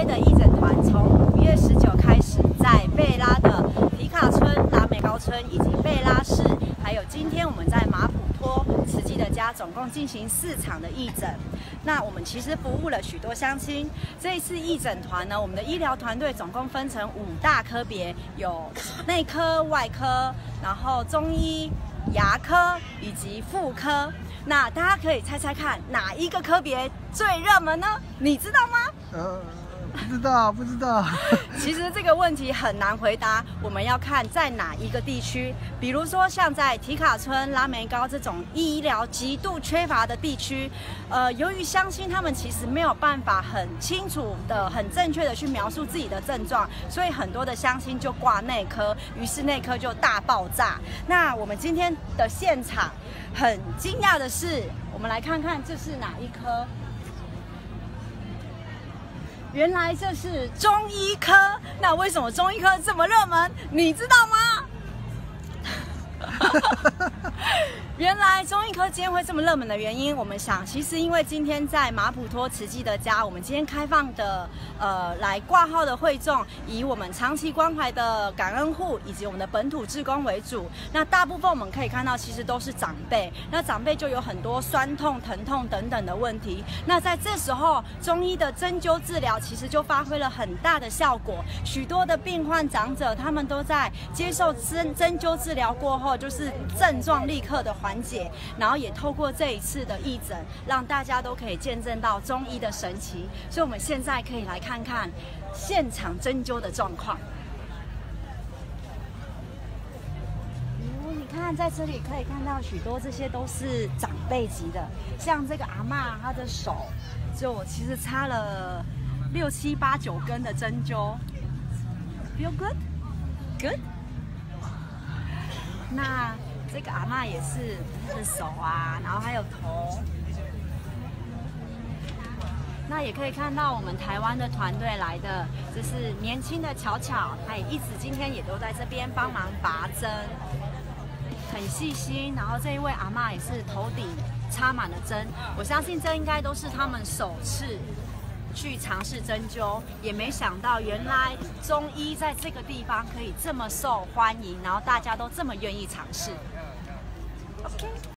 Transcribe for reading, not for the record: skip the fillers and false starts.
的义诊团从5月19开始，在贝拉的皮卡村、拉美高村以及贝拉市，还有今天我们在马普托慈济的家，总共进行4场的义诊。那我们其实服务了许多乡亲。这一次义诊团呢，我们的医疗团队总共分成5大科别，有内科、外科，然后中医、牙科以及妇科。那大家可以猜猜看，哪一个科别最热门呢？你知道吗？ 不知道。 其实这个问题很难回答，我们要看在哪一个地区。比如说像在提卡村、拉梅高这种医疗极度缺乏的地区，由于乡亲他们其实没有办法很清楚的、很正确的去描述自己的症状，所以很多的乡亲就挂内科，于是内科就大爆炸。那我们今天的现场很惊讶的是，我们来看看这是哪一科。原来这是中医科，那为什么中医科这么热门？你知道吗？原来中医科今天会这么热门的原因，我们想，其实因为今天在马普托慈济的家，我们今天开放的来挂号的会众，以我们长期关怀的感恩户以及我们的本土志工为主。那大部分我们可以看到，其实都是长辈。那长辈就有很多酸痛、疼痛等等的问题。那在这时候，中医的针灸治疗其实就发挥了很大的效果。许多的病患长者，他们都在接受针灸治疗过后，就是症状立刻的缓解，然后也透过这一次的义诊，让大家都可以见证到中医的神奇。所以，我们现在可以来看看现场针灸的状况。你看，在这里可以看到许多，这些都是长辈级的，像这个阿嬷，她的手就其实插了6、7、8、9根的针灸。Feel good? Good? 那这个阿嬷也是她的手啊，然后还有头。那也可以看到我们台湾的团队来的，这是年轻的巧巧，她也一直今天也都在这边帮忙拔针，很细心。然后这一位阿嬷也是头顶插满了针，我相信这应该都是他们首次去尝试针灸，也没想到原来中医在这个地方可以这么受欢迎，然后大家都这么愿意尝试。OK。